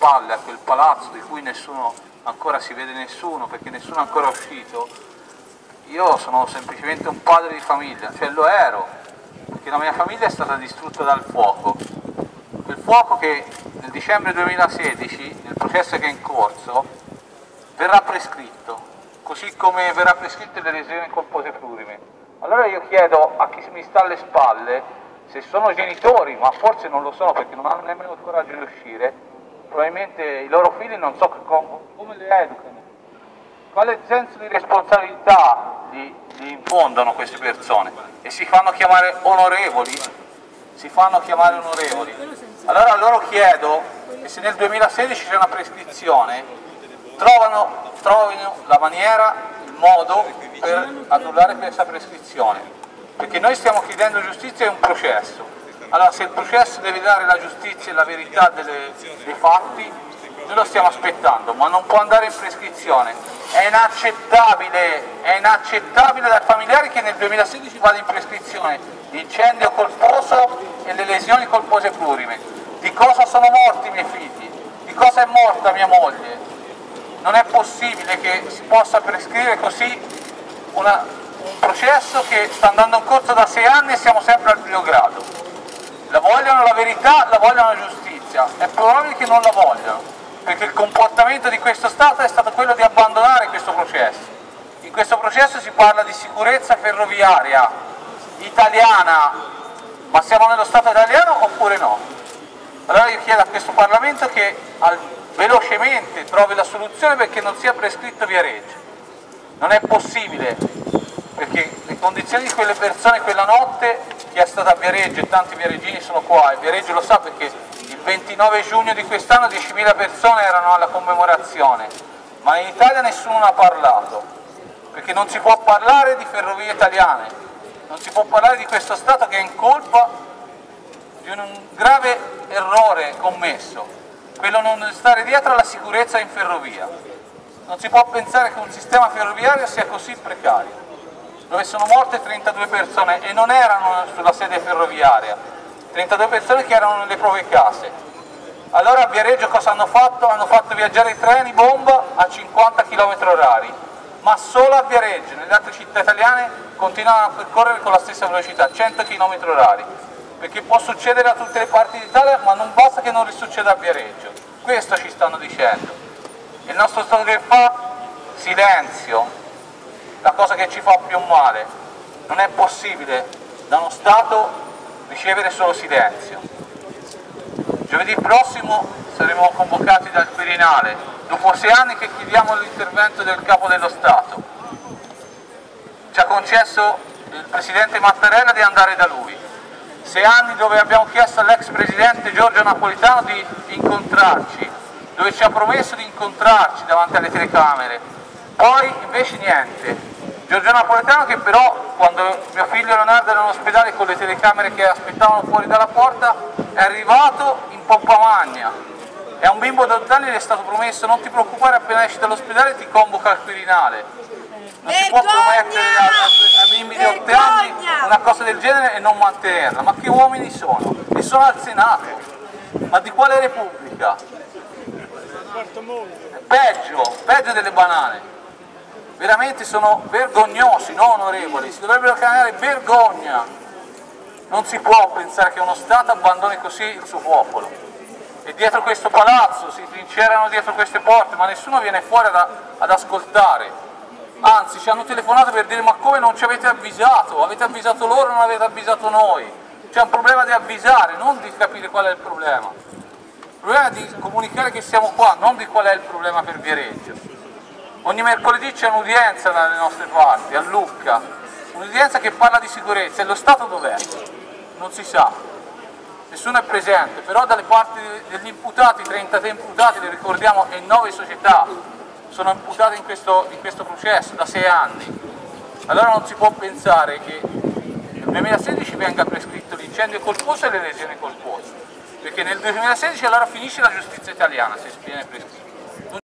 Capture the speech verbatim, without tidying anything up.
spalle a quel palazzo di cui nessuno ancora si vede nessuno perché nessuno è ancora uscito, io sono semplicemente un padre di famiglia, cioè lo ero, perché la mia famiglia è stata distrutta dal fuoco. Quel fuoco che nel dicembre duemilasedici, nel processo che è in corso, verrà prescritto, così come verrà prescritto le lesioni colpose plurime. Allora io chiedo a chi mi sta alle spalle, se sono genitori, ma forse non lo sono perché non hanno nemmeno il coraggio di uscire, probabilmente i loro figli non so come le educano, quale senso di responsabilità gli, gli infondono queste persone e si fanno chiamare onorevoli, si fanno chiamare onorevoli. Allora a loro chiedo che se nel duemilasedici c'è una prescrizione, trovano, trovino la maniera, il modo per annullare questa prescrizione, perché noi stiamo chiedendo giustizia e un processo. Allora se il processo deve dare la giustizia e la verità delle, dei fatti, noi lo stiamo aspettando, ma non può andare in prescrizione. È inaccettabile, è inaccettabile dai familiari che nel duemilasedici vada in prescrizione l'incendio colposo e le lesioni colpose plurime. Di cosa sono morti i miei figli? Di cosa è morta mia moglie? Non è possibile che si possa prescrivere così una, un processo che sta andando in corso da sei anni e siamo sempre al primo grado. La vogliono la verità, la vogliono la giustizia. È probabile che non la vogliano, perché il comportamento di questo Stato è stato quello di abbandonare questo processo. In questo processo si parla di sicurezza ferroviaria italiana, ma siamo nello Stato italiano oppure no? Allora io chiedo a questo Parlamento che al, velocemente trovi la soluzione perché non sia prescritto Viareggio. Non è possibile, perché le condizioni di quelle persone quella notte, chi è stato a Viareggio e tanti viareggini sono qua, e Viareggio lo sa perché il ventinove giugno di quest'anno diecimila persone erano alla commemorazione, ma in Italia nessuno ne ha parlato, perché non si può parlare di ferrovie italiane, non si può parlare di questo Stato che è in colpa di un grave errore commesso, quello di non stare dietro alla sicurezza in ferrovia. Non si può pensare che un sistema ferroviario sia così precario, dove sono morte trentadue persone e non erano sulla sede ferroviaria, trentadue persone che erano nelle proprie case. Allora a Viareggio cosa hanno fatto? Hanno fatto viaggiare i treni bomba a cinquanta chilometri orari, ma solo a Viareggio, nelle altre città italiane continuano a percorrere con la stessa velocità, cento chilometri orari, perché può succedere a tutte le parti d'Italia, ma non basta che non risucceda a Viareggio. Questo ci stanno dicendo. Il nostro Stato che fa? Silenzio, la cosa che ci fa più male. Non è possibile da uno Stato ricevere solo silenzio. Giovedì prossimo saremo convocati dal Quirinale, dopo sei anni che chiediamo l'intervento del Capo dello Stato. Ci ha concesso il Presidente Mattarella di andare da lui. Sei anni dove abbiamo chiesto all'ex Presidente Giorgio Napolitano di incontrarci, dove ci ha promesso di incontrarci davanti alle telecamere. Poi invece niente. Giorgio Napolitano che però quando mio figlio Leonardo era in ospedale con le telecamere che aspettavano fuori dalla porta è arrivato in pompa magna. È un bimbo di otto anni e gli è stato promesso non ti preoccupare, appena esci dall'ospedale ti convoca al Quirinale. Non si può promettere ai bimbi di otto anni una cosa del genere e non mantenerla. Ma che uomini sono? E sono al Senato. Ma di quale Repubblica? Peggio, peggio delle banane. Veramente sono vergognosi, non onorevoli. Si dovrebbero chiamare vergogna. Non si può pensare che uno Stato abbandoni così il suo popolo. E dietro questo palazzo si trincerano dietro queste porte, ma nessuno viene fuori ad, ad ascoltare. Anzi, ci hanno telefonato per dire ma come non ci avete avvisato? Avete avvisato loro, non avete avvisato noi. C'è un problema di avvisare, non di capire qual è il problema. Il problema è di comunicare che siamo qua, non di qual è il problema per Viareggio. Ogni mercoledì c'è un'udienza dalle nostre parti, a Lucca, un'udienza che parla di sicurezza. E lo Stato dov'è? Non si sa. Nessuno è presente, però dalle parti degli imputati, trentatré imputati, li ricordiamo, e nove società sono imputate in questo, in questo processo da sei anni. Allora non si può pensare che nel duemilasedici venga prescritto l'incendio colposo e le lesioni colpose, perché nel duemilasedici allora finisce la giustizia italiana se viene prescritto.